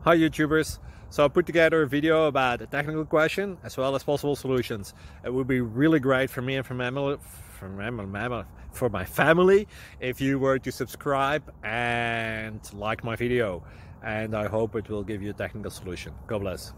Hi YouTubers! So I put together a video about a technical question as well as possible solutions. It would be really great for me and for my family if you were to subscribe and like my video, and I hope it will give you a technical solution. God bless.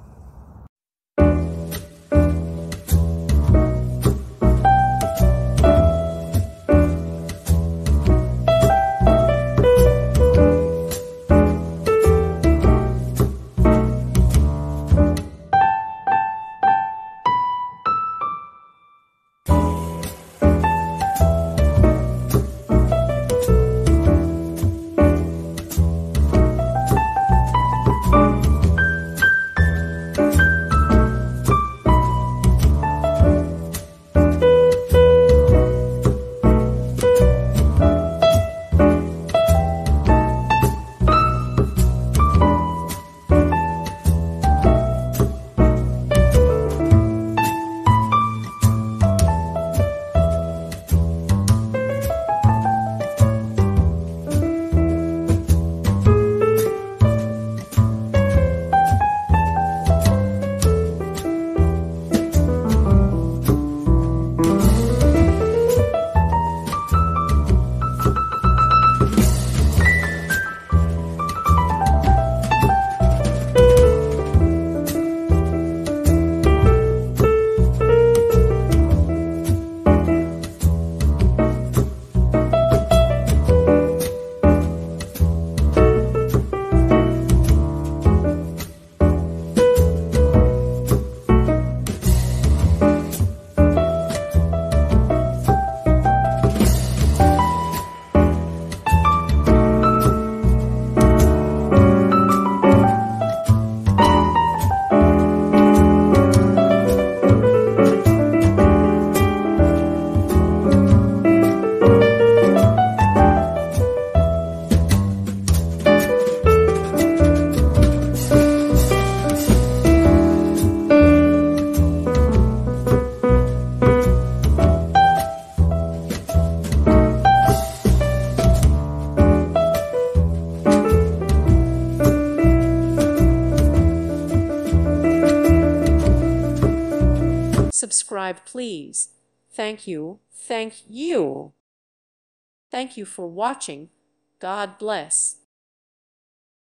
Subscribe, please. Thank you. Thank you. Thank you for watching. God bless.